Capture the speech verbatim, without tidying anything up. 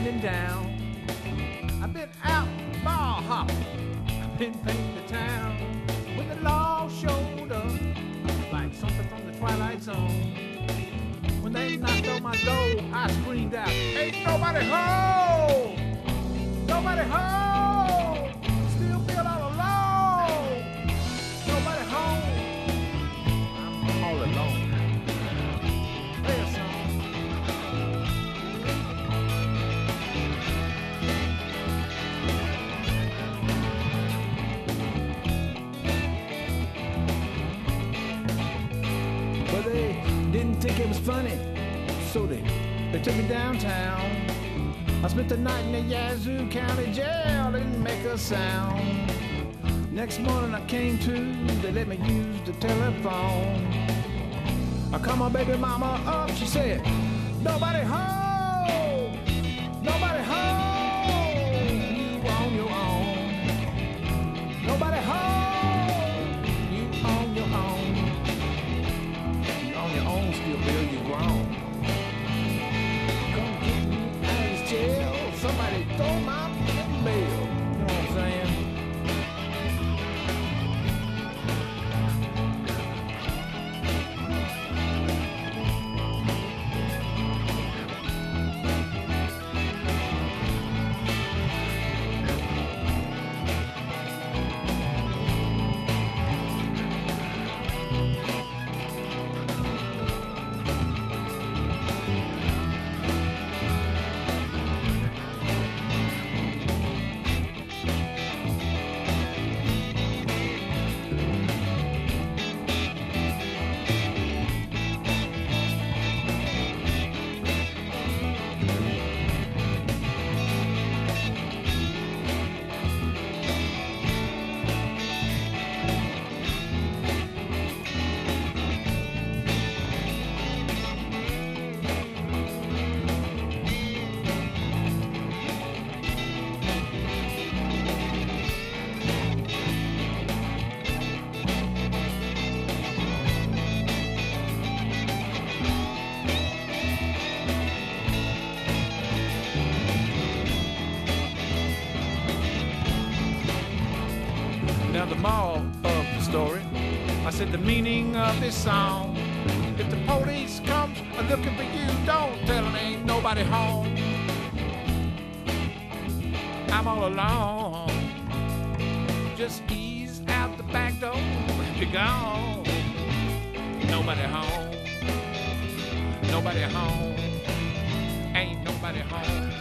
winding down. I've been out bar hopping, I've been painting the town. When the law showed up, like something from the Twilight Zone. When they knocked on my door, I screamed out, "Ain't nobody home! Nobody home! Still feel all alone! Nobody home! I'm all alone." Play a song. But they didn't think it was funny, so they, they took me downtown. I spent the night in the Yazoo County Jail, didn't make a sound. Next morning I came to, they let me use the telephone. I called my baby mama up, she said, "Nobody home! Nobody home! You on your own. Nobody home! You on your own. You on your own, still feel you grown. Come get me out of this jail. Somebody throw my fucking bell." You know what I'm saying? Now the moral of the story, I said the meaning of this song. If the police comes looking for you, don't tell them ain't nobody home. I'm all alone. Just ease out the back door, you're gone. Nobody home. Nobody home. Ain't nobody home.